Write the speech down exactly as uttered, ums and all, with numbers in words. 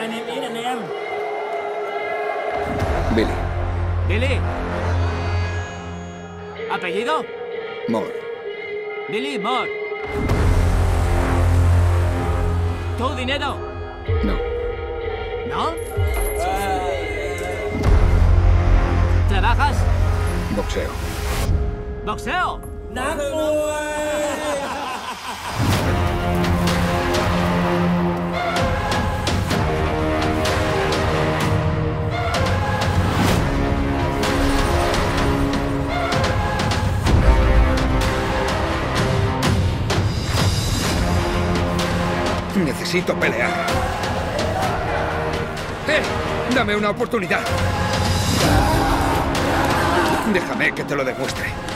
my name is Name. Billy. Billy. ¿Apellido? Moore. Billy Moore. ¿Tu dinero? No. ¿No? ¿Trabajas? Boxeo. ¿Boxeo? Necesito pelear. ¡Eh! ¡Dame una oportunidad! Déjame que te lo demuestre.